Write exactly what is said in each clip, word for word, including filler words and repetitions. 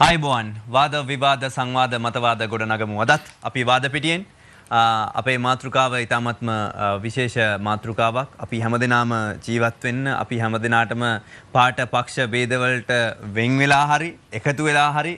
ආයිබෝන් වාද විවාද සංවාද මතවාද ගොඩනගමු. අදත් අපි වාද පිටියෙන් අපේ මාතෘකාව ඉතාමත්ම විශේෂ මාතෘකාවක්. අපි හැමදෙනාම ජීවත් වෙන්න, අපි හැමදෙනාටම පාට පක්ෂ ભેදවලට වෙන් වෙලා හරි එකතු වෙලා හරි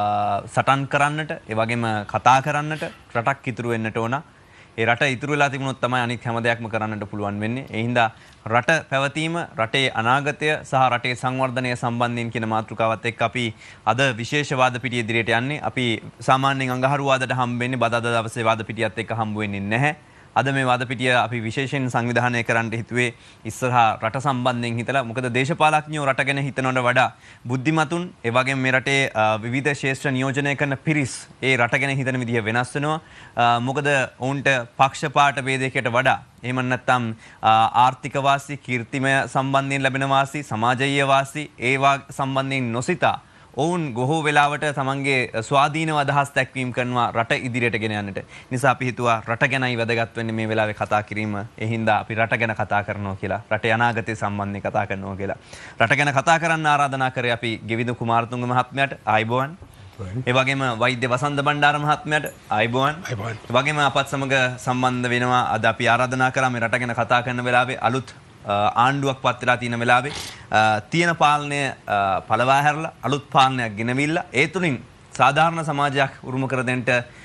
සටන් කරන්නට, ඒ වගේම කතා කරන්නට, රටක් ඉතුරු වෙන්නට ඕන. ඒ රට ඉතුරු වෙලා තිබුණොත් තමයි අනිත් හැම දෙයක්ම කරන්නට පුළුවන් වෙන්නේ. ඒ හින්දා රට පැවතීම, රටේ අනාගතය සහ රටේ සංවර්ධනය සම්බන්ධයෙන් කියන මාතෘකාවත් එක්ක අපි අද විශේෂ වාද පිටිය ඉදිරියට යන්නේ. අපි සාමාන්‍යයෙන් අඟහරුවාදට හම්බ වෙන්නේ, බදාදා දවසේ වාද පිටියත් එක්ක හම්බ වෙන්නේ නැහැ. අද මේ වාද පිටිය අපි විශේෂයෙන් සංවිධානය කරන්න හිතුවේ ඉස්සරහා රට සම්බන්ධයෙන් හිතලා. මොකද දේශපාලඥයෝ රට ගැන හිතනවට වඩා බුද්ධිමතුන්, ඒ වගේම මේ රටේ විවිධ ශේෂ්ත්‍ර නියෝජනය කරන පිරිස් ඒ රට ගැන හිතන විදිහ වෙනස් වෙනවා. මොකද ඔවුන්ට පක්ෂපාත ભેදයකට වඩා එහෙම නැත්නම් ආර්ථික වාසි, කීර්තිමය සම්බන්ධයෙන් ලැබෙන වාසි, සමාජීය වාසි ඒවා සම්බන්ධයෙන් නොසිතා ඔවුන් ගොහෝ වෙලාවට තමන්ගේ ස්වාධීනව අදහස් දැක්වීම කරනවා රට ඉදිරියට ගෙන යන්නට. නිසා අපි හිතුවා රට ගැනයි වැදගත් වෙන්නේ මේ වෙලාවේ කතා කිරීම. ඒ හින්දා අපි රට ගැන කතා කරනවා කියලා, රටේ අනාගතය සම්බන්ධයෙන් කතා කරනවා කියලා. රට ගැන කතා කරන්න ආරාධනා කරේ අපි ගෙවිදු කුමාරතුංග මහත්මයාට. ආයිබෝවන්. ඒ වගේම වෛද්‍ය වසන්ත බණ්ඩාර මහත්මයාට. ආයිබෝවන්. ඒ වගේම අපත් සමග සම්බන්ධ වෙනවා අද අපි ආරාධනා කරා මේ රට ගැන කතා කරන වෙලාවේ අලුත් ආණ්ඩුවක් පත් වෙලා තියෙන වෙලාවේ තියෙන පාලනය පළවා හැරලා අලුත් පාලනයක් ගෙනවිල්ලා ඒ තුලින් සාධාරණ සමාජයක් උරුම කර දෙන්නට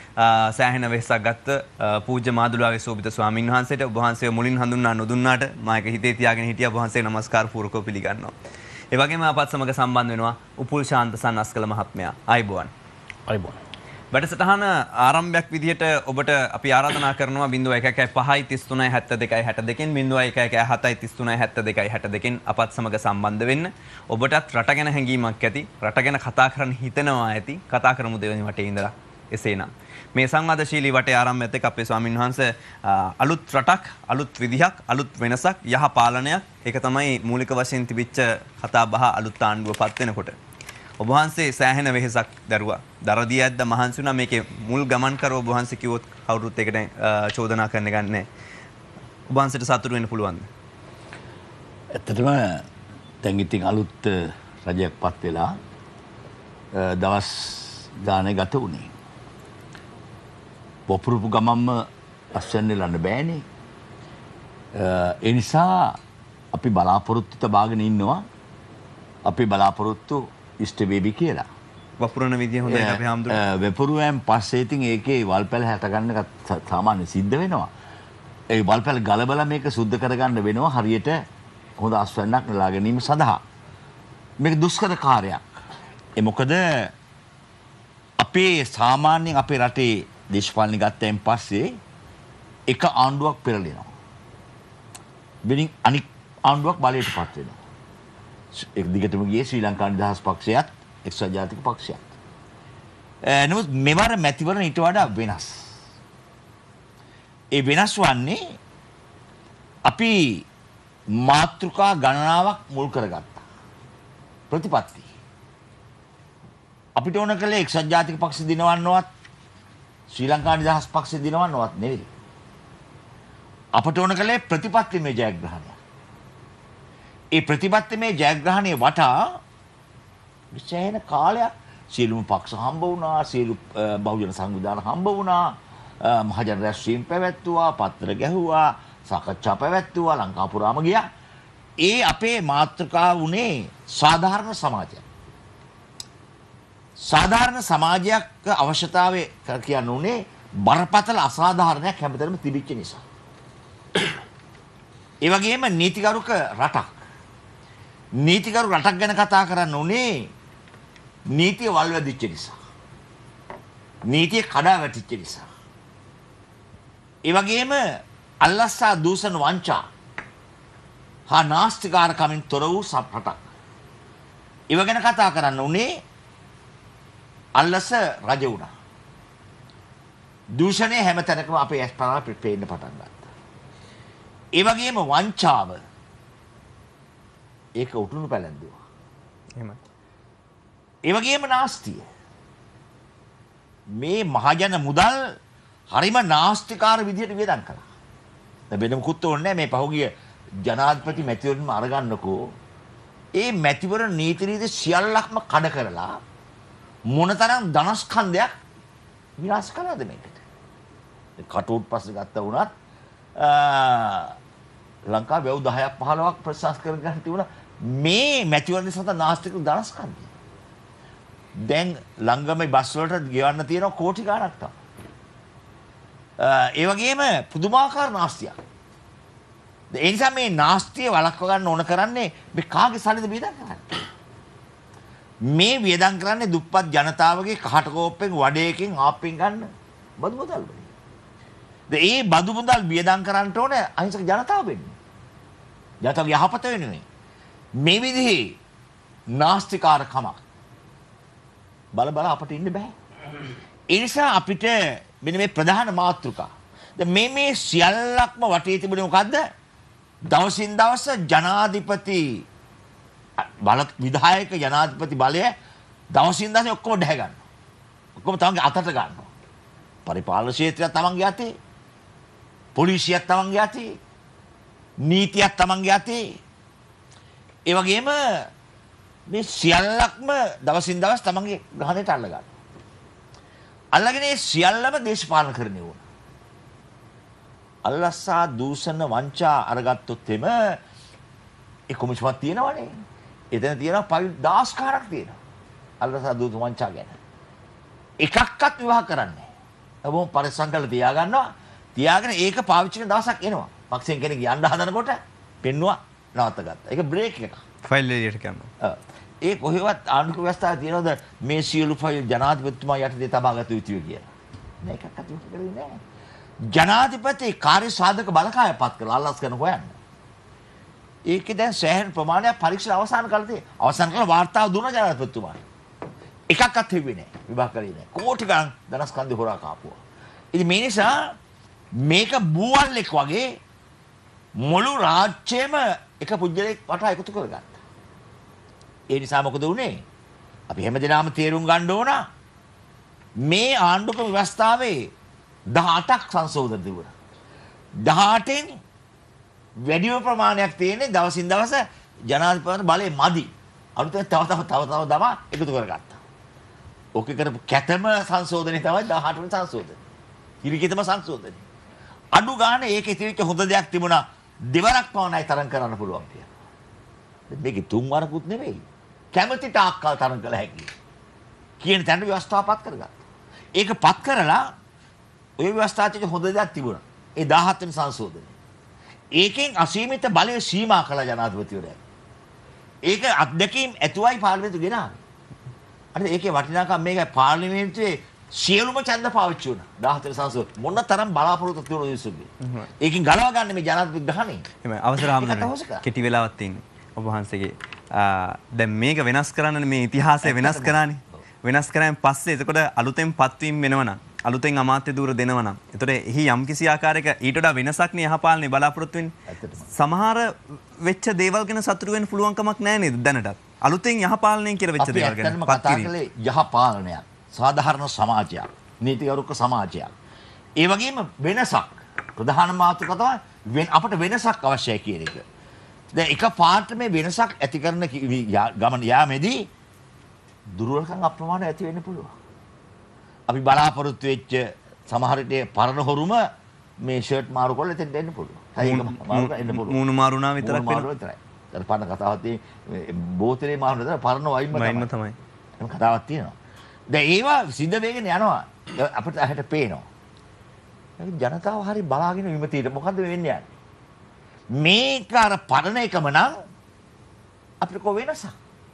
සෑහෙන වෙහෙසක් ගත්ත පූජ්‍ය මාදුලාවේ සෝබිත ස්වාමින් වහන්සේට ඔබ වහන්සේව මුලින් හඳුන්වා නොදුන්නාට මම ඒක හිතේ තියාගෙන හිටියා. ඔබ වහන්සේ নমස්කාර පූර්වකව පිළිගන්නවා. ඒ වගේම අපත් සමග සම්බන්ධ වෙනවා උපුල් ශාන්ත සන්නස්කල මහත්මයා. ආයිබෝවන්. ආයිබෝවන්. වැඩසටහන ආරම්භයක් විදිහට ඔබට අපි ආරාධනා කරනවා බිංදුව එක එකයි පහයි තිස් තුනයි හැත්තෑ දෙකයි හැට දෙකෙන් බිංදුව එක එකයි හතයි තිස් තුනයි හැත්තෑ දෙකයි හැට දෙකෙන් අපත් සමග සම්බන්ධ වෙන්න. ඔබටත් රට ගැන හැඟීමක් ඇති, රට ගැන කතා කරන්න හිතනවා ඇති. කතා කරමු දෙවෙනි වටේ ඉඳලා. එසේනම් මේ සංවාදශීලී වටේ ආරම්භයත් එක්ක අපේ ස්වාමින් වහන්සේ අලුත් රටක්, අලුත් විදිහක්, අලුත් වෙනසක්, යහ පාලනයක්, ඒක තමයි මූලික වශයෙන් තිබිච්ච කතා බහ අලුත් ආණ්ඩුව පත් වෙනකොට. ඔබ වහන්සේ සෑහෙන වෙහෙසක් දරුවා. දරදී ඇද්ද මහන්සි වුණා මේකේ මුල් ගමන් කරව ඔබ වහන්සේ කිව්වොත් කවුරුත් ඒකට චෝදනා කරන්න ගන්නෑ. ඔබ වහන්සේට සතුටු වෙන්න පුළුවන්ද? ඇත්තටම දැන් ඉතින් අලුත් රජයක් පත් වෙලා දවස් ගානේ ගත වුණේ. වපුරුපු ගමම්ම අස්වැන්නේ ලන්න බෑනේ. ඒ නිසා අපි බලාපොරොත්තු තබාගෙන ඉන්නවා. අපි බලාපොරොත්තු ඉෂ්ට වේවි කියලා. වපුරන විදිය හොඳයි අපි හම්දුනේ. වපුරුවෙන් පස්සේ ඉතින් ඒකේ වල්පැල හැට ගන්න සාමාන්‍ය සිද්ධ වෙනවා. ඒ වල්පැල ගලබලා මේක සුද්ධ කරගන්න වෙනවා හරියට හොඳ අස්වැන්නක් නෙලා ගැනීම සඳහා. මේක දුෂ්කර කාර්යයක්. ඒ මොකද අපේ සාමාන්‍යයෙන් අපේ රටේ දේශපාලන ගත්තයින් පස්සේ එක ආණ්ඩුවක් පෙරලෙනවා. වෙනින් අනික් ආණ්ඩුවක් බලයට පත් වෙනවා. එක් දිගටම ගියේ ශ්‍රී ලංකා නිදහස් පක්ෂයත් එක්සත් ජාතික පක්ෂයත්. නමුත් මෙවර මැතිවරණ ඊට වඩා වෙනස්. ඒ වෙනස් වන්නේ අපි මාතෘකා ගණනාවක් මුල් කරගත්තා. ප්‍රතිපත්ති. අපිට ඕන කළේ එක්සත් ජාතික පක්ෂ දිනවන්නවත් ශ්‍රී ලංකා නිදහස් පක්ෂ දිනවන්නවත් නෙවෙයි. අපට ඕන කළේ ප්‍රතිපත්තිමය ජයග්‍රහණය. ඒ ප්‍රතිපත්තිමය ජයග්‍රහණය වටා විශේෂ කාලයක් සියලුම පක්ෂ හම්බ වුණා, සියලු බහුජන සංවිධාන හම්බ වුණා, මහජන රැස්වීම් පැවැත්තුවා, පත්‍ර ගැහුවා, සාකච්ඡා පැවැත්තුවා, ලංකා පුරාම ගියා. ඒ අපේ මාතෘකාව උනේ සාධාරණ සමාජයක්. සාධාරණ සමාජයක් අවශ්‍යතාවය කියන්න උනේ බරපතල අසාධාරණයක් හැමතැනම තිබිච්ච නිසා. ඒ වගේම නීතිගරුක රටක්. නීතිගරු රටක් ගැන කතා කරන්න උනේ නීතිය වල්වැදිච්ච නිසා. නීතිය කඩා වැටිච්ච නිසා. ඒ වගේම අල්ලස්සා දූෂණ වංචා හා නාස්තිකාරකමින් තොර වූ රටක්. ඒව ගැන කතා කරන්න උනේ අල්ලස රජ වුණා. දූෂණය හැම තැනකම අපේ ඇස් පරා පේන්න පටන් ගත්තා. ඒ වගේම වංචාව ඒක උටුණු පැලැන්දුවා. එහෙමයි. ඒ වගේම නාස්තිය. මේ මහජන මුදල් හරිම නාස්තිකාර විදියට වියදම් කළා. දැන් වෙන මුකුත් ඕනේ නැහැ මේ පහුගිය ජනාධිපති මැතිවරණම අරගන්නකෝ. ඒ මැතිවරණ නීති රීති සියල්ලක්ම කඩ කරලා මොනතරම් ධනස්කන්ධයක් විනාශ කළාද මේකට. කටුවට් පස්සේ ගත්ත වුණත් ලංකාවේ වැව් දහයක් පහළොවක් ප්‍රශාස් කර ගන්න තිබුණා මේ මැතිවරණ සඳහා නාස්තික ධනස්කන්ධය. දැන් ළඟම බස් වලට ගෙවන්න තියෙන කෝටි ගණක් තමයි. ඒ වගේම පුදුමාකාර නාස්තියක්. ඒ නිසා මේ නාස්තිය වළක්ව ගන්න ඕන කරන්නේ මේ කාගේ සල්ලිද වියදම් කරන්නේ? මේ වියදම් කරන්නේ දුප්පත් ජනතාවගේ කහට කෝප්පෙන් වඩේකින් ආප්පෙන් ගන්න බදු මුදල් වලින්. ඒ බදු මුදල් වියදම් කරන්න ඕනේ අහිංසක ජනතාව වෙන්නේ. ජනතාවගේ යහපත වෙනුවෙන්. මේ විදිහේ නාස්තිකාරකමක් බල බල අපිට ඉන්න බෑ. ඒ නිසා අපිට මෙන්න මේ ප්‍රධාන මාතෘකා. දැන් මේ මේ සියල්ලක්ම වටේ තිබුණේ මොකද්ද? දවසින් දවස ජනාධිපති බල විධායක ජනාධිපති බලය දවසින් දවස ඔක්කොම ඩහ ගන්නවා. ඔක්කොම තමන්ගේ අතට ගන්නවා. පරිපාලන ක්ෂේත්‍රය තමන්ගේ අතේ. පොලිසියක් තමන්ගේ අතේ. නීතියක් තමන්ගේ අතේ. ඒ වගේම මේ සියල්ලක්ම දවසින් දවස් තමන්ගේ ගහනට අල්ල ගන්නවා. අල්ලගෙන ඒ සියල්ලම දේශපාලන කරන්නේ ඕන. අල්ලස්සා දූෂණ වංචා අරගත්තොත් එම ඒ කොමිෂුවක් තියෙනවනේ. එතන තියෙනවා ෆයිල් දහස් කාරක් තියෙනවා. අල්ලස්සා දූෂණ වංචා ගැන. එකක්වත් විවාහ කරන්නේ නැහැ. බොහොම පරිස්සම් කරලා තියා ගන්නවා. තියාගෙන ඒක පාවිච්චි කරන දවසක් එනවා. පක්ෂයෙන් කෙනෙක් යන්න හදනකොට පෙන්නවා නවත්ත ගත්තා. ඒක බ්‍රේක් එකක්. ෆයිල් එලියට කරනවා. ඒ කොහෙවත් ආණ්ඩුක ව්‍යවස්ථාවේ තියෙනවද මේ සියලු ෆයිල් ජනාධිපතිතුමා යටතේ තබා ගත යුතුයි කියලා? නෑ එකක්වත් ඒක කරන්නේ නෑ. ජනාධිපති කාර්ය සාධක බලකාය පත් කරලා අල්ලස් කරන හොයන්න. ඒකේ දැන් සෑහෙන ප්‍රමාණයක් පරීක්ෂණ අවසන් කළා තියෙනවා. අවසන් කළා වාර්තාව දුන්නා ජනාධිපතිතුමාට. එකක්වත් හෙව්වේ නෑ. විභාග කරේ නෑ. කෝටි ගණන් ධනස්කන්ධ හොරා කාපුවා. ඉතින් මේ නිසා මේක බූවල්ෙක් වගේ මුළු රාජ්‍යයම එක පුජ්‍යලෙක් වටා එකතු කරගත්තා. ඒ නිසා මොකද වුනේ? අපි හැමදේම තේරුම් ගන්න ඕන මේ ආණ්ඩුක ව්‍යවස්ථාවේ දහඅටක් සංශෝධන තිබුණා. දහඅටෙන් වැඩිම ප්‍රමාණයක් තියෙන්නේ දවසින් දවස ජනාධිපති බලය මදි. අලුතෙන් තව තව තව තව දම එකතු කරගත්තා. ඕකේ කරපු කැතම සංශෝධනය තමයි දහඅට වෙනි සංශෝධනය. හිරිකිතම සංශෝධනය. අඩු ගානේ ඒකේ තිබිච්ච හොඳ දෙයක් තිබුණා. දෙවරක් පවණයි තරම් කරන්න පුළුවන් කියලා. මේකේ තුන් වරකුත් නෙවෙයි. කැමැති තාක්කල් තරම් කළ හැකියි. කියන තැනට ව්‍යවස්ථාපත් කරගත්තා. ඒක පත් කරලා ඔය ව්‍යවස්ථාවේ හොඳ දෙයක් තිබුණා. ඒ දහහත් වෙනි සංශෝධනය. ඒකෙන් අසීමිත බලය සීමා කළ ජනාධිපතිවරයා. ඒක අත්දැකීම් ඇතුවයි පාර්ලිමේන්තුව ගෙනාවේ. අර ඒකේ වටිනාකම මේකයි පාර්ලිමේන්තුවේ සියලුම ඡන්ද පාවිච්චි වුණා. දහහත් වෙනි සංශෝධනය. මොන තරම් බලාපොරොත්තු තිබුණද යුසුෆ්ගේ. ඒකෙන් ගලව ගන්න මේ ජනාධිපති ගහන්නේ. එහෙමයි අවසර හම්බුනේ. කෙටි වෙලාවක් තියෙන්නේ. ඔබ වහන්සේගේ දැන් මේක වෙනස් කරන්න මේ ඉතිහාසය වෙනස් කරානේ. වෙනස් කරාන් පස්සේ එතකොට අලුතෙන් පත්වීම වෙනවනම් අලුතෙන් අමාත්‍ය ධූර දෙනවනම් එතකොට එහි යම් කිසි ආකාරයක ඊට වඩා වෙනසක් නේ යහපාලනේ බලාපොරොත්තු වෙන්නේ. සමහර වෙච්ච දේවල් ගැන සතුටු වෙන්න පුළුවන් කමක් නැහැ නේද දැනටත්. අලුතෙන් යහපාලනයෙන් කියලා වෙච්ච දේවල් ගැන කතා කළේ යහපාලනයක්. සාධාරණ සමාජයක්. නීතිගරුක සමාජයක්. ඒ වගේම වෙනසක්. ප්‍රධාන මාතෘකාව තමයි අපට වෙනසක් අවශ්‍යයි කියන එක. දැන් එක පාට මේ වෙනසක් ඇති කරන ගමන යාමේදී දුර්වලකම් අප්‍රමාණ ඇති වෙන්න පුළුවන්. අපි බලාපොරොත්තු වෙච්ච සමහර විට පරණ හොරුම මේ ෂර්ට් මාරු කරලා එතෙන් දෙන්න පුළුවන්. හරි ඒක මාරු කරලා එන්න පුළුවන්. මූණු මාරු නා විතරක් වෙනවා. විතරයි. අර පරණ කතාවක් තියෙන්නේ බෝතලේ මාරු නේද පරණ වයින්ම වයින්ම තමයි. එහෙම කතාවක් තියෙනවා. දැන් ඒවා සිද්ධ වෙගෙන යනවා. අපිට ඇහැට පේනවා. ජනතාව හරි බලාගෙන විමතියට මොකද්ද වෙන්නේ යන්නේ? මේක අර පරණ එකම නම් අපිට කො වෙනසක්.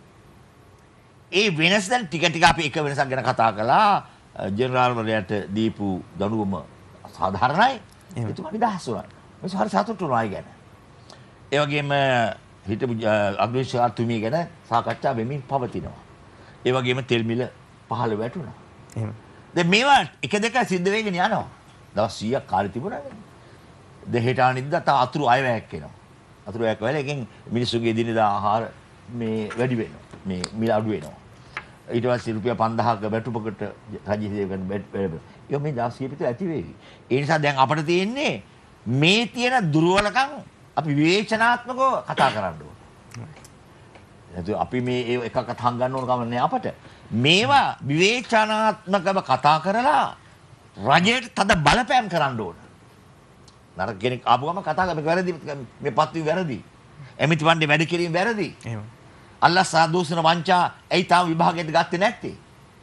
ඒ වෙනස දැන් ටික ටික අපි එක වෙනසක් ගැන කතා කළා. ජෙනරාල් වරයාට දීපු දඬුවම සාධාරණයි. එතුමා නිදහස් වුණා. මේක හරි සතුටු වුණා ගැන. ඒ වගේම හිටපු අග්‍රේශාර්තුමිය ගැන සාකච්ඡා වෙමින් පවතිනවා. ඒ වගේම තෙල් මිල පහළ වැටුණා. එහෙම. දැන් මේවා එක දෙක සිද්ධ වෙගෙන යනවා. දවස් සීයක් කාලෙ තිබුණානේ. දෙහෙට අනිද්දා තා අතුරු අයවැයක් එනවා. අතුරු අයවැයක් වෙලා එකෙන් මිනිස්සුගේ දිනදා ආහාර මේ වැඩි වෙනවා. මේ මිල අඩු වෙනවා. ඊට පස්සේ රුපියල් පන්දාහක වැටුපකට රජයේ ගන්න බැරි. ඒක මේ දවස් කීපෙට ඇති වෙවි. ඒ නිසා දැන් අපිට තියෙන්නේ මේ තියෙන දුර්වලකම් අපි විවේචනාත්මකව කතා කරන්න ඕනේ. නැතු අපි මේ ඒ එකකට හංගන්න ඕන කම නෑ අපට. මේවා විවේචනාත්මකව කතා කරලා රජයට තද බලපෑම් කරන්න ඕන. නරක කෙනෙක් ආපු ගම කතා කරලා වැරදි මේ පත්වි වැරදි. එමිති වණ්ඩේ වැඩ කිරීම වැරදි. එහෙම. අල්ලස් සාදෝසන වංචා ඇයි තාම විභාගයට ගත්තේ නැත්තේ?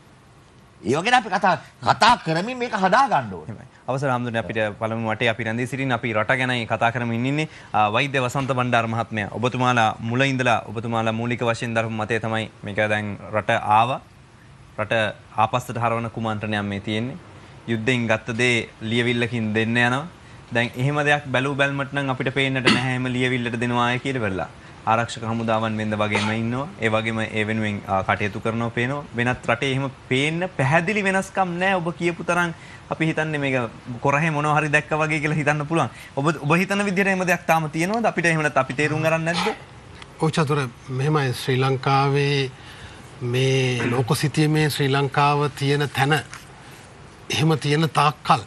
ඒ වගේ අපි කතා කතා කරමින් මේක හදා ගන්න ඕනේ. අවසර හම්දුනේ අපිට පළමු වටේ අපි රැඳී සිටින් අපි රට ගැනයි කතා කරමින් ඉන්නේ. වෛද්‍ය වසන්ත බණ්ඩාර මහත්මයා ඔබතුමාලා මුල ඉඳලා ඔබතුමාලා මූලික වශයෙන් දරපු මතය තමයි මේක දැන් රට ආවා. රට ආපස්සට හරවන කුමන්ත්‍රණයක් මේ තියෙන්නේ. යුද්ධෙන් ගත්ත දේ ලියවිල්ලකින් දෙන්න යනවා. දැන් එහෙම දෙයක් බැලූ බැලමට නම් අපිට පේන්නට නැහැ එහෙම ලියවිල්ලට දෙනවාය කියලා වෙලා. ආරක්ෂක හමුදාවන් වෙනද වගේම ඉන්නවා. ඒ වගේම ඒ වෙනුවෙන් කටයුතු කරනවා පේනවා. වෙනත් රටේ එහෙම පේන්න පැහැදිලි වෙනස්කම් නැහැ. ඔබ කියපු තරම් අපි හිතන්නේ මේක කොරහේ මොනවා හරි දැක්කා වගේ කියලා හිතන්න පුළුවන්. ඔබ ඔබ හිතන විදිහට එහෙම දෙයක් තාම තියෙනවද? අපිට එහෙම නැත්නම් අපි තේරුම් ගන්න නැද්ද? ඔව් චතුර මෙහෙමයි ශ්‍රී ලංකාවේ මේ ලෝකසිතියමේ ශ්‍රී ලංකාව තියෙන තැන එහෙම තියෙන තාක්කල්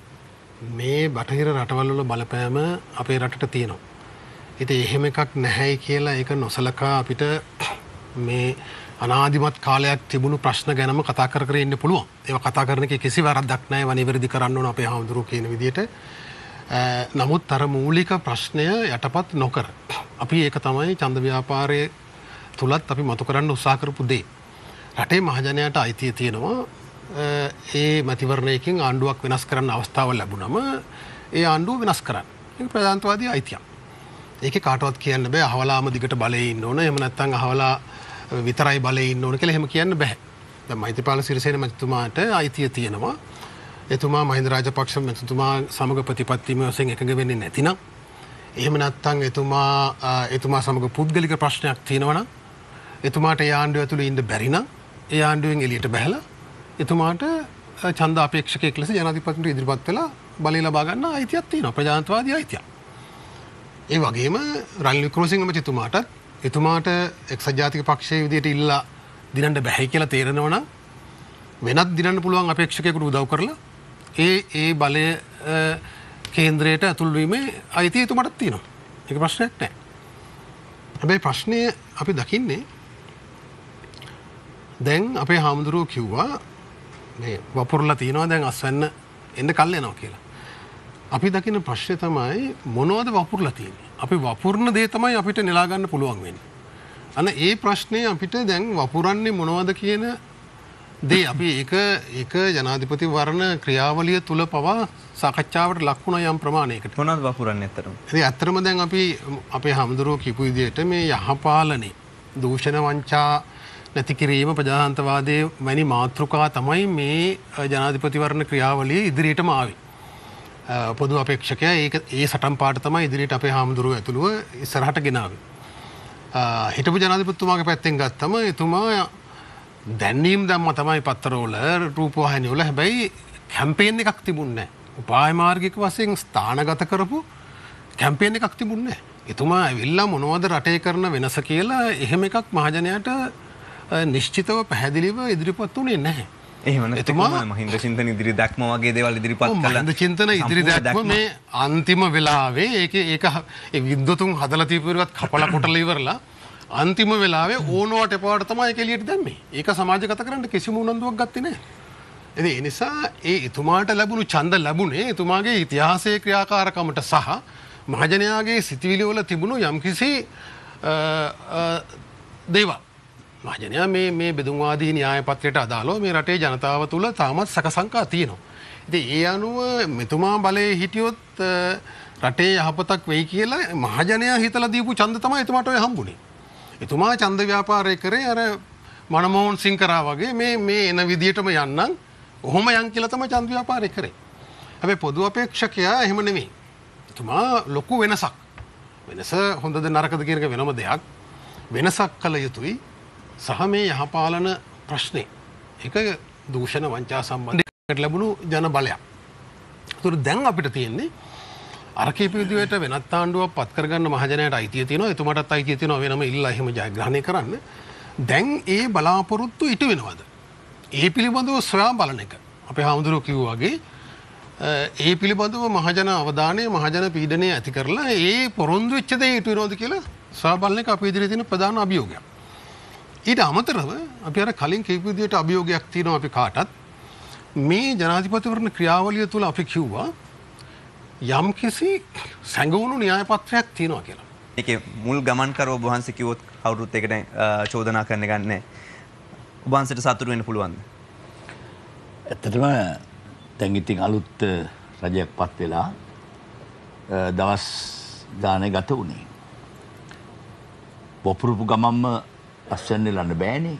මේ බටහිර රටවල් වල බලපෑම අපේ රටට තියෙනවා. ඉතින් එහෙම එකක් නැහැයි කියලා ඒක නොසලකා අපිට මේ අනාදිමත් කාලයක් තිබුණු ප්‍රශ්න ගැනම කතා කර කර ඉන්න පුළුවන්. ඒවා කතා කරන එකේ කිසි වරදක් නැහැ. වනිවැරදි කරන්න ඕන අපේ හාමුදුරුවෝ කියන විදිහට. නමුත් අර මූලික ප්‍රශ්නය යටපත් නොකර අපි ඒක තමයි ඡන්ද ව්‍යාපාරයේ තුලත් අපි මතු කරන්න උත්සාහ කරපු දේ. රටේ මහජනයාට අයිතිය තියෙනවා ඒ මැතිවරණයකින් ආණ්ඩුවක් වෙනස් කරන්න අවස්ථාව ලැබුණම ඒ ආණ්ඩුව වෙනස් කරන්න. ඒක ප්‍රජාතන්ත්‍රවාදී අයිතියක්. ඒකේ කාටවත් කියන්න බෑ අහවලාම දිගට බලේ ඉන්න ඕන. එහෙම නැත්නම් අහවලා විතරයි බලේ ඉන්න ඕන කියලා එහෙම කියන්න බෑ. දැන් මෛත්‍රීපාල සිරිසේන මැතිතුමාට අයිතිය තියෙනවා. එතුමා මහින්ද රාජපක්ෂ මැතිතුමා සමග ප්‍රතිපත්තිම වශයෙන් එකඟ වෙන්නේ නැතිනම් එහෙම නැත්නම් එතුමා එතුමා සමග පුද්ගලික ප්‍රශ්නයක් තියෙනවා නම් එතුමාට ඒ ආණ්ඩුව ඇතුළේ ඉන්න බැරි නම් ඒ ආණ්ඩුවෙන් එළියට බැහැලා එතුමාට ඡන්ද අපේක්ෂකයෙක් ලෙස ජනාධිපතිතුමට ඉදිරිපත් වෙලා බලය ලබා ගන්න අයිතියක් තියෙනවා. ප්‍රජාතන්ත්‍රවාදී අයිතියක්. ඒ වගේම රනිල් වික්‍රමසිංහ මැතිතුමාට එතුමාට එක්සත් ජාතික පක්ෂයේ විදිහට ඉල්ලා දිනන්න බැහැ කියලා තේරෙනවා නම් වෙනත් දිනන්න පුළුවන් අපේක්ෂකයෙකුට උදව් කරලා ඒ ඒ බලය කේන්ද්‍රයට ඇතුල් වීමේ අයිතිය එතුමාට තියෙනවා. ඒක ප්‍රශ්නයක් නෑ. හැබැයි ප්‍රශ්නය අපි දකින්නේ දැන් අපේ හාමුදුරුවෝ කිව්වා මේ වපුරලා තියෙනවා දැන් අස්වැන්න එන්න කල් යනවා කියලා. අපි දකින ප්‍රශ්නය තමයි මොනවද වපුරලා තියෙන්නේ. අපි වපුරන දේ තමයි අපිට නෙලා ගන්න පුළුවන් වෙන්නේ. අන්න ඒ ප්‍රශ්නේ අපිට දැන් වපුරන්නේ මොනවද කියන දේ අපි ඒක ඒක ජනාධිපතිවරණ ක්‍රියාවලිය තුල පවා සාකච්ඡාවට ලක් වුණා යම් ප්‍රමාණයකට. මොනවද වපුරන්නේ ඇත්තටම? ඉතින් ඇත්තටම දැන් අපි අපේ හාමුදුරුවෝ කියපු විදිහට මේ යහපාලනේ දූෂණ වංචා නැති කිරීම ප්‍රජාතන්ත්‍රවාදයේ වැනි මාතෘකා තමයි මේ ජනාධිපතිවරණ ක්‍රියාවලිය ඉදිරියටම ආවේ. පොදු අපේක්ෂකයා ඒක ඒ සටන් පාට තමයි ඉදිරියට අපේ හාමුදුරුවෝ ඇතුළුව ඉස්සරහට ගෙනාවේ. හිටපු ජනාධිපතිතුමාගේ පැත්තෙන් ගත්තම එතුමා දැන්වීම් දැම්ම තමයි පත්තරවල රූපවාහිනිවල. හැබැයි කැම්පේන් එකක් තිබුණේ නැහැ. උපාය මාර්ගික වශයෙන් ස්ථානගත කරපු කැම්පේන් එකක් තිබුණේ නැහැ. එතුමා ඇවිල්ලා මොනවද රටේ කරන වෙනස කියලා එහෙම එකක් මහජනයාට නිශ්චිතව පැහැදිලිව ඉදිරිපත් වුණේ නැහැ. එහෙම නැත්නම් මහින්ද චින්තන ඉදිරි දැක්ම වගේ දේවල් ඉදිරිපත් කළා. මහින්ද චින්තන ඉදිරි දැක්ම මේ අන්තිම වෙලාවේ ඒක ඒක ඒ විද්වතුන් හදලා තියපුවත් කපලා කොටලා ඉවරලා අන්තිම වෙලාවේ ඕනවට එපාවට තමයි ඒක එළියට දැම්මේ. ඒක සමාජගත කරන්න කිසිම උනන්දුවක් ගත්තේ නැහැ. ඉතින් ඒ නිසා ඒ එතුමාට ලැබුණු ඡන්ද ලැබුණේ එතුමාගේ ඉතිහාසයේ ක්‍රියාකාරකමට සහ මහජනයාගේ සිතිවිලි වල තිබුණු යම්කිසි දේවල්. මහජනයා මේ මේ බෙදුම්වාදී න්‍යාය පත්‍රයට අදාළව මේ රටේ ජනතාව තුළ තාමත් සැකසංකා තියෙනවා. ඉතින් ඒ අනුව මෙතුමා බලයේ හිටියොත් රටේ යහපතක් වෙයි කියලා මහජනයා හිතලා දීපු ඡන්ද තමයි එතුමාට ඔය හම්බුනේ. එතුමා ඡන්ද ව්‍යාපාරය කරේ අර මනමෝහන් සිං කරා වගේ මේ මේ එන විදියටම යන්නම් ඔහොම යන් කියලා තමයි ඡන්ද ව්‍යාපාරය කරේ. හැබැයි පොදු අපේක්ෂකයා එහෙම නෙමෙයි. එතුමා ලොකු වෙනසක්. වෙනස හොඳද නරකද කියන එක වෙනම දෙයක්. වෙනසක් කළ යුතුයි. සහ මේ යහපාලන ප්‍රශ්නේ ඒක දූෂණ වංචා සම්බන්ධයෙන් ලැබුණු ජන බලයක්. ඒතර දැන් අපිට තියෙන්නේ අර කීප විදිහට වෙනත් ආණ්ඩුවක් පත් කරගන්න මහජනයාට අයිතිය තියෙනවා. එතුමාටත් අයිතිය තියෙනවා වෙනම ඉල්ලා එහෙම ජයග්‍රහණය කරන්න. දැන් ඒ බලාපොරොත්තු ඉටු වෙනවද? ඒ පිළිබඳව සොයා බලන එක. අපේ හාමුදුරුවෝ කිව්වා වගේ ඒ පිළිබඳව මහජන අවධානය මහජන පීඩනය ඇති කරලා ඒ පොරොන්දු වෙච්ච දේ ඉටු වෙනවද කියලා සොයා බලන එක අපේ ඉදිරියේ තියෙන ප්‍රධාන අභියෝගයක්. ඊට අමතරව අපි අර කලින් කියපු විදිහට අභියෝගයක් තියෙනවා අපි කාටත් මේ ජනාධිපතිවරණ ක්‍රියාවලිය තුළ අපි කිව්වා යම්කිසි සැඟවුණු න්‍යාය පත්‍රයක් තියෙනවා කියලා. ඒකේ මුල් ගමන් කරව ඔබ වහන්සේ කිව්වොත් කවුරුත් ඒකට චෝදනා කරන්න ගන්නෑ. ඔබ වහන්සේට සතුටු වෙන්න පුළුවන්ද? ඇත්තටම දැන් ඉතින් අලුත් රජයක් පත් වෙලා දවස් ගානේ ගත වුණේ. වපුරුපු ගමම්ම අස්වැන්න ලන්න බෑනේ.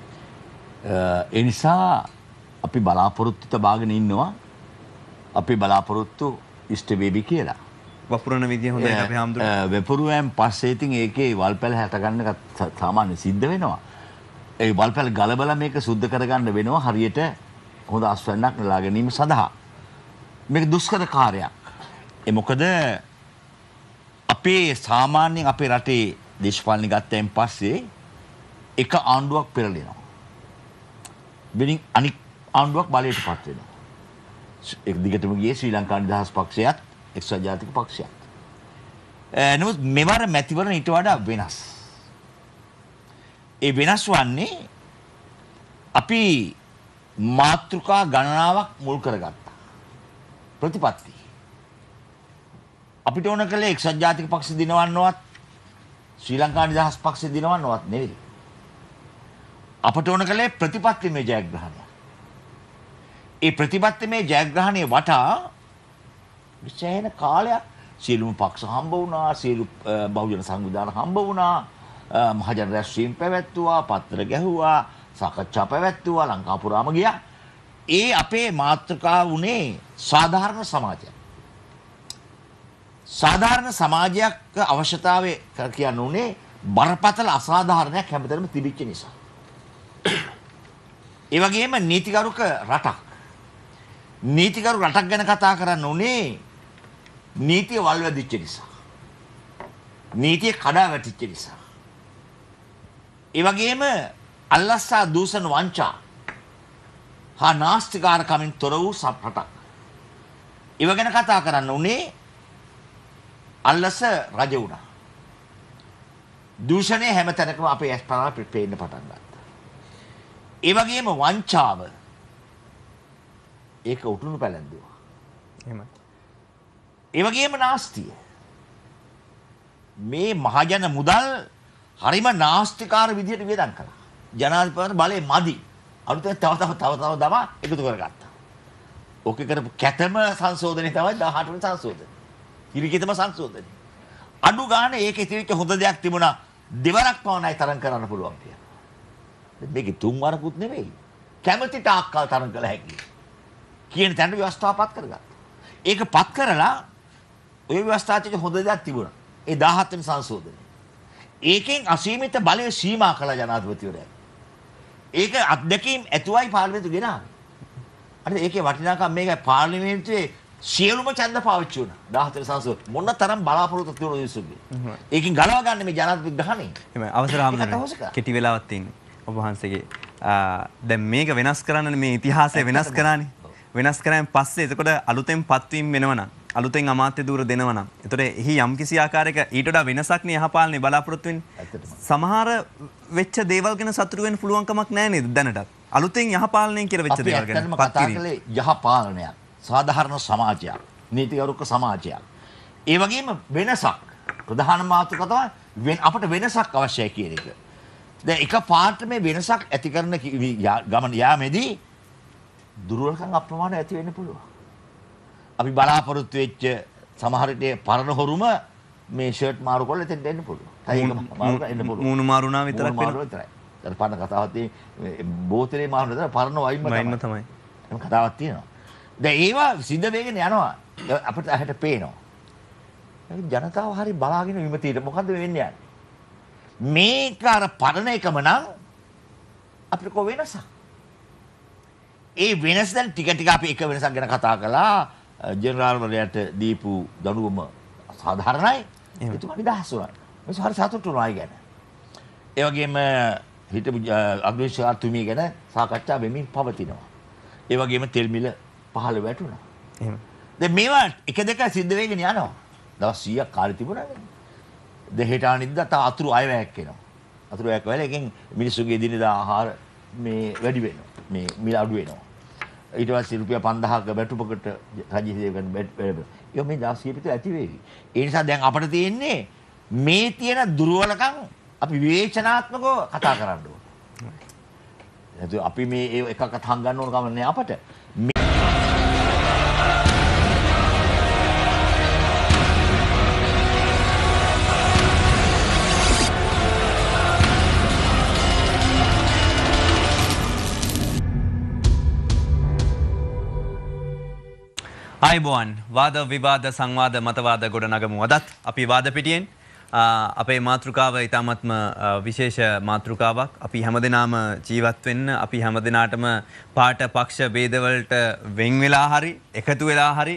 ඒ නිසා අපි බලාපොරොත්තු තබාගෙන ඉන්නවා. අපි බලාපොරොත්තු ඉෂ්ට වේවි කියලා. වපුරන විදිය හොඳයි අපි හාමුදුරුවෝ. වපුරුවෙන් පස්සේ ඉතින් ඒකේ වල්පැල හැට ගන්න එක සාමාන්‍ය සිද්ධ වෙනවා. ඒ වල්පැල ගලබලා මේක සුද්ධ කරගන්න වෙනවා හරියට හොඳ අස්වැන්නක් නෙලා ගැනීම සඳහා. මේක දුෂ්කර කාර්යයක්. ඒ මොකද අපේ සාමාන්‍යයෙන් අපේ රටේ දේශපාලන ගත්තයින් පස්සේ එක ආණ්ඩුවක් පෙරලෙනවා. වෙනින් අනික් ආණ්ඩුවක් බලයට පත් වෙනවා. එක් දිගටම ගියේ ශ්‍රී ලංකා නිදහස් පක්ෂයත් එක්සත් ජාතික පක්ෂයත්. නමුත් මෙවර මැතිවරණ ඊට වඩා වෙනස්. ඒ වෙනස් වන්නේ අපි මාතෘකා ගණනාවක් මුල් කරගත්තා. ප්‍රතිපත්ති. අපිට ඕන කළේ එක්සත් ජාතික පක්ෂ දිනවන්නවත් ශ්‍රී ලංකා නිදහස් පක්ෂ දිනවන්නවත් නෙවෙයි. අපට ඕන කළේ ප්‍රතිපත්තිමය ජයග්‍රහණය. ඒ ප්‍රතිපත්තිමය ජයග්‍රහණය වටා විශේෂ කාලයක් සියලුම පක්ෂ හම්බ වුණා, සියලු බහුජන සංවිධාන හම්බ වුණා, මහජන රැස්වීම් පැවැත්තුවා, පත්‍ර ගැහුවා, සාකච්ඡා පැවැත්තුවා, ලංකා පුරාම ගියා. ඒ අපේ මාතෘකාව උනේ සාධාරණ සමාජයක්. සාධාරණ සමාජයක් අවශ්‍යතාවය කියන්නේ උනේ බරපතල අසාධාරණයක් හැමතැනම තිබිච්ච නිසා. ඒ වගේම නීතිගරුක රටක්. නීතිගරු රටක් ගැන කතා කරන්න උනේ නීතිය වල්වැදිච්ච නිසා. නීතිය කඩා වැටිච්ච නිසා. ඒ වගේම අල්ලස්සා දූෂණ වංචා හා නාස්තිකාරකමින් තොර වූ රටක්. ඒව ගැන කතා කරන්න උනේ අල්ලස රජ වුණා. දූෂණය හැමතැනකම අපේ ඇස් පරා පේන්න පටන් ගත්තා. ඒ වගේම වංචාව ඒක උටුණු පැලැන්දුවා. එහෙමයි. ඒ වගේම නාස්තිය. මේ මහජන මුදල් හරිම නාස්තිකාර විදියට වියදම් කළා. ජනාධිපති බලය මදි. අලුතෙන් තව තව තව තව දමා එකතු කරගත්තා. ඕකේ කරපු කැතම සංශෝධනය තමයි දහඅට වෙනි සංශෝධනය. හිරිකිතම සංශෝධනය. අඩු ගානේ ඒකේ තිබිච්ච හොඳ දෙයක් තිබුණා දෙවරක් පවණයි තරම් කරන්න පුළුවන් කියලා. මේකේ තුන් වරකුත් නෙවෙයි. කැමැති තාක්කල් තරම් කළ හැකියි. කියන තැන ව්‍යවස්ථාව පත් කරගත්තා. ඒක පත් කරලා ඔය ව්‍යවස්ථාවේ හොඳ දෙයක් තිබුණා. ඒ දහහත් වෙනි සංශෝධනය. ඒකෙන් අසීමිත බලය සීමා කළ ජනාධිපතිවරයා. ඒක අත්දැකීම් ඇතුවයි පාර්ලිමේන්තු ගෙනාවේ. අර ඒකේ වටිනාකම මේකයි පාර්ලිමේන්තුවේ සියලුම ඡන්ද පාවිච්චි වුණා. දහහත් වෙනි සංශෝධනය. මොන තරම් බලාපොරොත්තු තියුණු දිසුගේ. ඒකෙන් ගලව ගන්න මේ ජනාධිපති ගහන්නේ. එහෙමයි. අවසර හම්බුනේ. කෙටි වෙලාවක් තියෙන්නේ. ඔබ වහන්සේගේ දැන් මේක වෙනස් කරන්න මේ ඉතිහාසය වෙනස් කරානේ. වෙනස් කරාන් පස්සේ එතකොට අලුතෙන් පත්වීම වෙනවනම් අලුතෙන් අමාත්‍ය ධූර දෙනවනම් එතකොට එහි යම් කිසි ආකාරයක ඊට වඩා වෙනසක් නේ යහපාලනේ බලාපොරොත්තු වෙන්නේ. සමහර වෙච්ච දේවල් ගැන සතුටු වෙන්න පුළුවන් කමක් නැහැ නේද දැනටත්. අලුතෙන් යහපාලනයෙන් කියලා වෙච්ච දේවල් ගැන අපි කතා කළේ යහපාලනයක්, සාධාරණ සමාජයක්, නීතිගරුක සමාජයක්. ඒ වගේම වෙනසක්. ප්‍රධාන මාතෘකාව තමයි අපට වෙනසක් අවශ්‍යයි කියන එක. දැන් එක පාට මේ වෙනසක් ඇති කරන ගමන යාමේදී දුර්වලකම් අප්‍රමාණ ඇති වෙන්න පුළුවන්. අපි බලාපොරොත්තු වෙච්ච සමහර විට පරණ හොරුම මේ ෂර්ට් මාරු කරලා එතෙන් දෙන්න පුළුවන්. ඒක මාරු කරලා එන්න පුළුවන්. මූණු මාරුනා විතරක් වෙනවා. විතරයි. දැන් පරණ කතාවක් තියෙන්නේ බෝතලේ මාරු නේද පරණ වයින්ම වයින්ම තමයි. එහෙම කතාවක් තියෙනවා. දැන් ඒවා සිද්ධ වෙගෙන යනවා. අපිට ඇහැට පේනවා. ජනතාව හරි බලාගෙන විමතියට මොකද්ද වෙන්නේ යන්නේ? මේක අර පරණ එකම නම් අපිට කො වෙනසක්. ඒ වෙනස දැන් ටික ටික අපි එක වෙනසක් ගැන කතා කළා. ජෙනරාල්වරයාට දීපු දඬුවම සාධාරණයි. එතුමා නිදහස් වුණා. මේ හරි සතුටු වුණා ඒ ගැන. ඒ වගේම හිටපු අග්‍රේසාරතුමිය ගැන සාකච්ඡා වෙමින් පවතිනවා. ඒ වගේම තෙල් මිල පහළ වැටුණා. එහෙම. දැන් මේවා එක දෙක සිද්ධ වෙගෙන යනවා. දවස් සීයක් කාලෙ තිබුණානේ. දෙහෙට අනිද්දා තව අතුරු අයවැයක් එනවා. වතුර වැයක් වෙලා එකෙන් මිනිස්සුගේ එදිනෙදා ආහාර මේ වැඩි වෙනවා. මේ මිල අඩු වෙනවා. ඊට පස්සේ රුපියල් පන්දාහක බැටුපකට රජයේ ගන්න බැට ඒක මේ දාසිය පිට ඇති වෙවි. ඒ නිසා දැන් අපිට තියෙන්නේ මේ තියෙන දුර්වලකම් අපි විවේචනාත්මකව කතා කරන්න ඕනේ. අපි මේ එකකට හංගන්න ඕන කම නෑ අපට. අයිබෝන් වාද විවාද සංවාද මතවාද ගොඩනගමු. අදත් අපි වාද පිටියෙන් අපේ මාතෘකාව ඉතාමත්ම විශේෂ මාතෘකාවක්. අපි හැමදෙනාම ජීවත් වෙන්න, අපි හැමදෙනාටම පාට පක්ෂ ભેදවලට වෙන් වෙලා හරි එකතු වෙලා හරි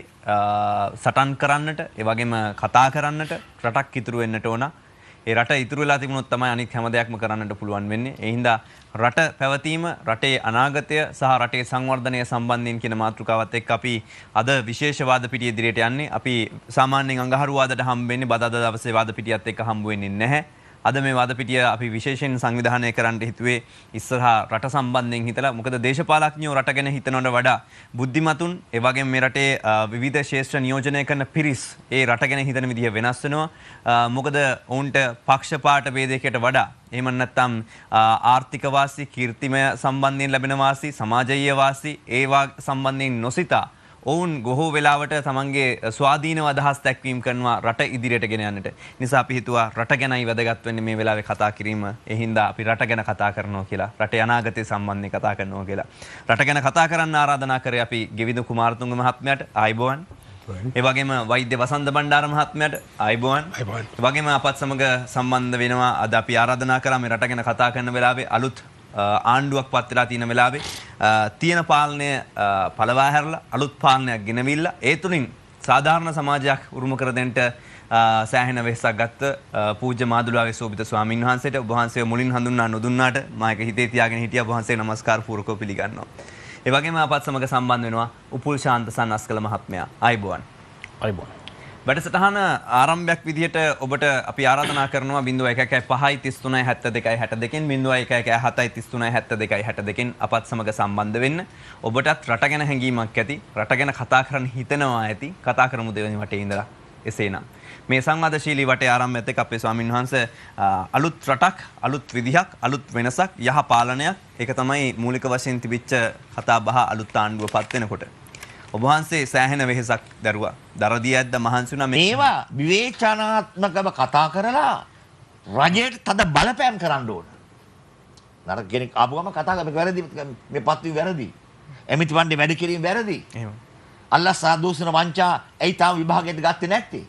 සටන් කරන්නට, ඒ වගේම කතා කරන්නට, රටක් ඉතුරු වෙන්නට ඕන. ඒ රට ඉතුරු වෙලා තිබුණොත් තමයි අනිත් හැම දෙයක්ම කරන්නට පුළුවන් වෙන්නේ. ඒ හින්දා රට පැවතීම, රටේ අනාගතය සහ රටේ සංවර්ධනය සම්බන්ධයෙන් කියන මාතෘකාවත් එක්ක අපි අද විශේෂ වාද පිටිය ඉදිරියට යන්නේ. අපි සාමාන්‍යයෙන් අඟහරුවාදට හම්බ වෙන්නේ, බදාදා දවසේ වාද පිටියත් එක්ක හම්බ වෙන්නේ නැහැ. අද මේ වාද පිටිය අපි විශේෂයෙන් සංවිධානය කරන්න හිතුවේ ඉස්සරහා රට සම්බන්ධයෙන් හිතලා. මොකද දේශපාලඥයෝ රට ගැන හිතනවට වඩා බුද්ධිමතුන්, ඒ වගේම මේ රටේ විවිධ ශේෂ්ත්‍ර නියෝජනය කරන පිරිස් ඒ රට ගැන හිතන විදිහ වෙනස් වෙනවා. මොකද ඔවුන්ට පක්ෂපාත ભેදයකට වඩා එහෙම නැත්නම් ආර්ථික වාසි, කීර්තිමය සම්බන්ධයෙන් ලැබෙන වාසි, සමාජීය වාසි ඒවා සම්බන්ධයෙන් නොසිතා ඔවුන් ගොහෝ වෙලාවට තමන්ගේ ස්වාධීනව අදහස් දැක්වීම කරනවා රට ඉදිරියට ගෙන යන්නට. නිසා අපි හිතුවා රට ගැනයි වැදගත් වෙන්නේ මේ වෙලාවේ කතා කිරීම. ඒ හින්දා අපි රට ගැන කතා කරනවා කියලා, රටේ අනාගතය සම්බන්ධයෙන් කතා කරනවා කියලා. රට ගැන කතා කරන්න ආරාධනා කරේ අපි ගෙවිඳු කුමාරතුංග මහත්මයාට. ආයිබෝවන්. ඒ වගේම වෛද්‍ය වසන්ත බණ්ඩාර මහත්මයාට. ආයිබෝවන්. ඒ වගේම අපත් සමග සම්බන්ධ වෙනවා අද අපි ආරාධනා කරා මේ රට ගැන කතා කරන වෙලාවේ අලුත් ආණ්ඩුවක් පත් වෙලා තියෙන වෙලාවේ තියෙන පාලනය පළවා හැරලා අලුත් පාලනයක් ගෙනවිල්ලා ඒ තුලින් සාධාරණ සමාජයක් උරුම කර දෙන්නට සෑහෙන වෙහසක් ගත්ත පූජ්‍ය මාදුලාවේ සෝබිත ස්වාමීන් වහන්සේට ඔබ වහන්සේව මුලින් හඳුන්වා නොදුන්නාට මම ඒක හිතේ තියාගෙන හිටියා. ඔබ වහන්සේ නමස්කාර පූර්වකව පිළිගන්නවා. ඒ වගේම අපත් සමග සම්බන්ධ වෙනවා උපුල් ශාන්ත සන්නස්කල මහත්මයා. ආයිබෝවන්. ආයිබෝවන්. වැඩසටහන ආරම්භයක් විදිහට ඔබට අපි ආරාධනා කරනවා බිංදුව එකයි පහයි තිස් තුනයි හැත්තෑ දෙකයි හැට දෙකෙන් බිංදුව එකයි හතයි තිස් තුනයි හැත්තෑ දෙකයි හැට දෙකෙන් අපත් සමග සම්බන්ධ වෙන්න. ඔබටත් රට ගැන හැඟීමක් ඇති, රට ගැන කතා කරන්න හිතනවා ඇති. කතා කරමු දෙවෙනි වටේ ඉඳලා. එසේනම් මේ සංවාදශීලී වටේ ආරම්භයත් එක්ක අපේ ස්වාමීන් වහන්සේ අලුත් රටක්, අලුත් විදිහක්, අලුත් වෙනසක්, යහ පාලනයක්, ඒක තමයි මූලික වශයෙන් තිබිච්ච කතා බහ අලුත් ආණ්ඩුව පත් වෙනකොට. ඔබ වහන්සේ සෑහෙන වෙහෙසක් දරුවා. දරදී ඇද්ද මහන්සි වුණා මේවා විවේචනාත්මකව කතා කරලා රජයට තද බලපෑම් කරන්න ඕන. නරක කෙනෙක් ආපු ගම කතා කරලා වැරදි, මේ පත්වීම වැරදි. එමිති වණ්ඩේ වැඩ කිරීම වැරදි. එහෙම. අල්ලා සාදෝසන වංචා ඇයි තාම විභාගයට ගත්තේ නැත්තේ?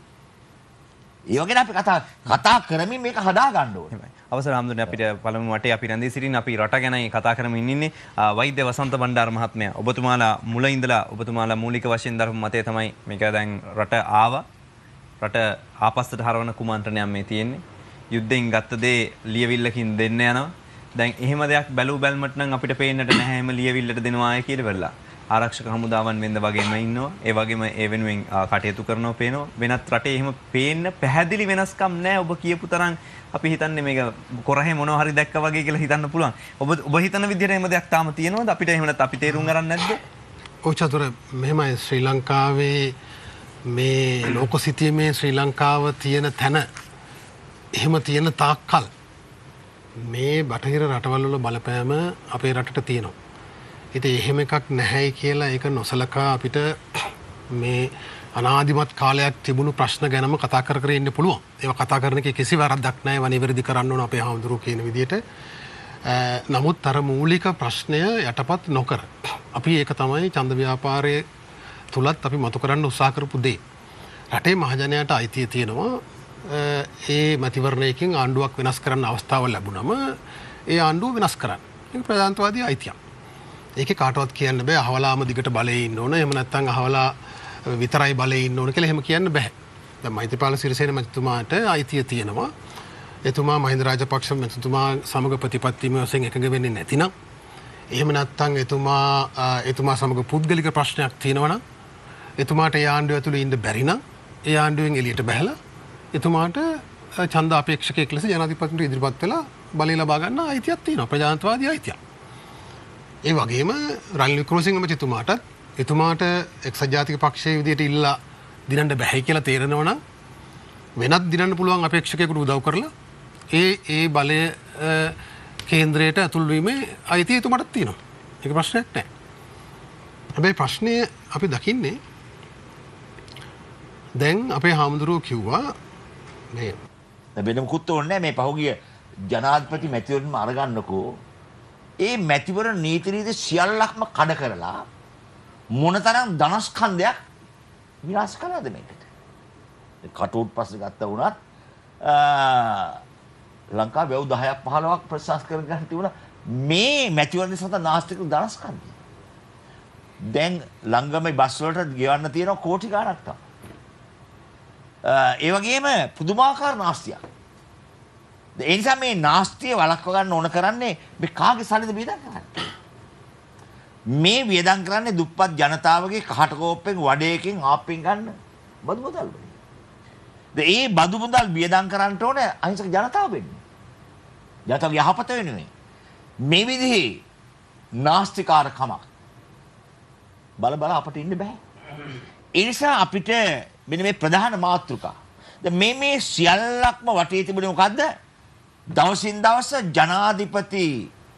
ඒ වගේ අපි කතා කතා කරමින් මේක හදා ගන්න ඕනේ. අවසර හම්දුනේ අපිට පළමු වටේ අපි රැඳී සිටින්න අපි රට ගැනයි කතා කරමින් ඉන්නේ. වෛද්‍ය වසන්ත බණ්ඩාර මහත්මයා, ඔබතුමාලා මුල ඉඳලා ඔබතුමාලා මූලික වශයෙන් දරපු මතය තමයි මේක දැන් රට ආවා. රට ආපස්සට හරවන කුමන්ත්‍රණයක් මේ තියෙන්නේ. යුද්ධෙන් ගත්ත දේ ලියවිල්ලකින් දෙන්න යනවා. දැන් එහෙම දෙයක් බැලු බැලමට නම් අපිට පේන්නට නැහැ එහෙම ලියවිල්ලට දෙනවා අය කියලා වෙලා. ආරක්ෂක හමුදාවන් වෙන්න වගේම ඉන්නවා. ඒ වගේම ඒ වෙනුවෙන් කටයුතු කරනවා පේනවා. වෙනත් රටේ එහෙම පේන්න පැහැදිලි වෙනස්කම් නැහැ. ඔබ කියපු තරම් අපි හිතන්නේ මේක කොරහේ මොනවා හරි දැක්කා වගේ කියලා හිතන්න පුළුවන්. ඔබ ඔබ හිතන විදිහට එහෙම දෙයක් තාම තියෙනවද? අපිට එහෙම නැත්නම් අපි තේරුම් ගන්න නැද්ද? ඔව් චතුර, මෙහෙමයි ශ්‍රී ලංකාවේ මේ ලෝක සිතියමේ ශ්‍රී ලංකාව තියෙන තැන එහෙම තියෙන තාක්කල් මේ බටහිර රටවල් වල බලපෑම අපේ රටට තියෙනවා. ඉතින් එහෙම එකක් නැහැයි කියලා ඒක නොසලකා අපිට මේ අනාදිමත් කාලයක් තිබුණු ප්‍රශ්න ගැනම කතා කර කර ඉන්න පුළුවන්. ඒවා කතා කරන එකේ කිසි වරදක් නැහැ. වනිවැරදි කරන්න ඕන අපේ හාමුදුරුවෝ කියන විදිහට. නමුත් අර මූලික ප්‍රශ්නය යටපත් නොකර අපි ඒක තමයි ඡන්ද ව්‍යාපාරයේ තුලත් අපි මතු කරන්න උත්සාහ කරපු දේ. රටේ මහජනයාට අයිතිය තියෙනවා ඒ මැතිවරණයකින් ආණ්ඩුවක් වෙනස් කරන්න අවස්ථාවක් ලැබුණම ඒ ආණ්ඩුව වෙනස් කරන්න. ඒක ප්‍රජාතන්ත්‍රවාදී අයිතියක්. ඒකේ කාටවත් කියන්න බෑ අහවලාම දිගට බලේ ඉන්න ඕන. එහෙම නැත්නම් අහවලා විතරයි බලේ ඉන්න ඕන කියලා එහෙම කියන්න බෑ. දැන් මෛත්‍රීපාල සිරිසේන මැතිතුමාට අයිතිය තියෙනවා. එතුමා මහින්ද රාජපක්ෂ මැතිතුමා සමග ප්‍රතිපත්තිමය වශයෙන් එකඟ වෙන්නේ නැතිනම්, එහෙම නැත්නම් එතුමා එතුමා සමග පුද්ගලික ප්‍රශ්නයක් තියෙනවා නම්, එතුමාට ඒ ආණ්ඩුව ඇතුළේ ඉන්න බැරි නම්, ඒ ආණ්ඩුවෙන් එළියට බැහැලා එතුමාට ඡන්ද අපේක්ෂකයෙක් ලෙස ජනාධිපතිතුමාට ඉදිරිපත් වෙලා බලය ලබා ගන්න අයිතියක් තියෙනවා ප්‍රජාතන්ත්‍රවාදී අයිතියක්. ඒ වගේම රනිල් වික්‍රමසිංහ මැතිතුමාටත් එතුමාට එක්සත් ජාතික පක්ෂයේ විදියට ඉල්ලා දිනන්න බැහැ කියලා තේරෙනවා නම් වෙනත් දිනන්න පුළුවන් අපේක්ෂකයෙකුට උදව් කරලා ඒ ඒ බලය කේන්ද්‍රයට ඇතුල් වීමේ අයිතිය එතුමාටත් තියෙනවා. ඒක ප්‍රශ්නයක් නෑ. හැබැයි ප්‍රශ්නය අපි දකින්නේ දැන් අපේ හාමුදුරුවෝ කිව්වා මේ වෙන මුකුත් ඕනේ මේ පහුගිය ජනාධිපති මැතිවරණම අරගන්නකෝ ඒ මැතිවරණ නීති රීති සියල්ලක්ම කඩ කරලා මොනතරම් ධනස්කන්ධයක් විනාශ කළාද මේකට. කටුවුට් පස්සේ ගත්ත වුණත් ලංකාවේ වැව් දහයක් පහළොවක් ප්‍රශාසන කරගන්න තිබුණා මේ මැතිවරණ සඳහා නාස්තික ධනස්කන්ධය. දැන් ළඟම බස් වලට ගෙවන්න තියෙනවා කෝටි ගාණක් තමයි. ඒ වගේම පුදුමාකාර නාස්තියක්. ඒ නිසා මේ නාස්තිය වළක්ව ගන්න ඕන කරන්නේ මේ කාගේ සල්ලිද වියදම් කරන්නේ? මේ වියදම් කරන්නේ දුප්පත් ජනතාවගේ කහට කෝප්පෙන් වඩේකින් ආප්පෙන් ගන්න බදු මුදල් වලින්. ඒ බදු මුදල් වියදම් කරන්න ඕනේ අහිංසක ජනතාව වෙන්නේ. ජනතාවගේ යහපත වෙනුවෙන්. මේ විදිහේ නාස්තිකාරකමක් බල බල අපිට ඉන්න බෑ. ඒ නිසා අපිට මෙන්න මේ ප්‍රධාන මාතෘකා. දැන් මේ මේ සියල්ලක්ම වටේ තිබුණේ මොකද්ද? දවසින් දවස ජනාධිපති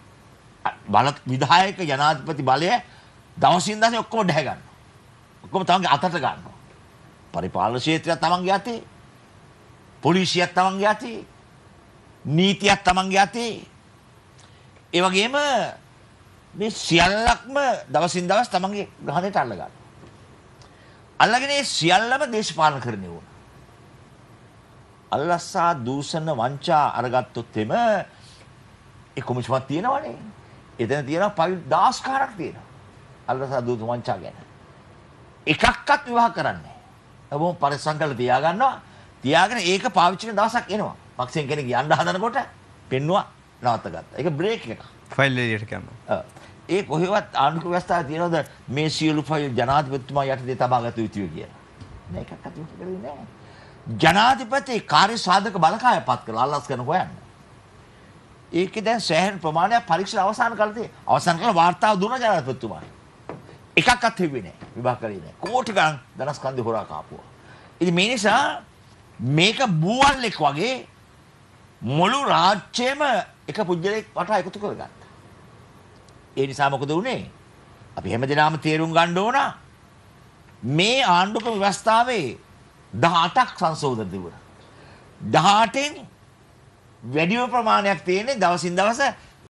බල විධායක ජනාධිපති බලය දවසින් දවස ඔක්කොම ඩහ ගන්නවා. ඔක්කොම තමන්ගේ අතට ගන්නවා. පරිපාලන ක්ෂේත්‍රයක් තමන්ගේ අතේ. පොලිසියක් තමන්ගේ අතේ. නීතියක් තමන්ගේ අතේ. ඒ වගේම මේ සියල්ලක්ම දවසින් දවස් තමන්ගේ ග්‍රහණයට අල්ල ගන්නවා. අල්ලගෙන ඒ සියල්ලම දේශපාලන කරන්නේ වුණා. අල්ලස්සා දූෂණ වංචා අරගත්තොත් එම ඒ කොමිෂමක් තියෙනවනේ. එතන තියෙනවා පවි දහස් කාරක් තියෙනවා. අල්ලස්සා දූෂණ වංචා ගැන. එකක්වත් විවාහ කරන්නේ නැහැ. ඔබම පරිස්සම් කරලා තියා ගන්නවා. තියාගෙන ඒක පාවිච්චි කරන දවසක් එනවා. පක්ෂයෙන් කෙනෙක් යන්න හදනකොට පෙන්නවා නවත්ත ගත්තා. ඒක බ්‍රේක් එකක්. ෆයිල් එලියට කරනවා. ඔව්. ඒ කොහෙවත් ආණ්ඩුක ව්‍යවස්ථාවේ තියෙනවද මේ සියලු ෆයිල් ජනාධිපතිතුමා යටතේ තබා ගත යුතුයි කියලා? නෑ එකක් අත යොමු කරන්නේ නෑ. ජනාධිපති කාර්ය සාධක බලකාය පත් කරලා අල්ලස් කරන හොයන්න. ඒකේ දැන් සෑහෙන ප්‍රමාණයක් පරීක්ෂණ අවසන් කළා තියෙනවා. අවසන් කළා වාර්තාව දුන්න ජනාධිපතිතුමාට. එකක් අත් වෙන්නේ නෑ. විභාග කරේ නෑ. කෝටි ගණන් ධනස්කන්ධය හොරා කාපුවා. ඉතින් මේ නිසා මේක බූවල්ෙක් වගේ මුළු රාජ්‍යයම එක පුජ්‍යලෙක් වටා එකතු කරගත්තා. ඒ නිසා මොකද වුනේ? අපි හැමදේම තේරුම් ගන්න ඕන මේ ආණ්ඩුක ව්‍යවස්ථාවේ දහඅටක් සංශෝධන තිබුණා. දහඅටෙන් වැඩිම ප්‍රමාණයක් තියෙන්නේ දවසින් දවස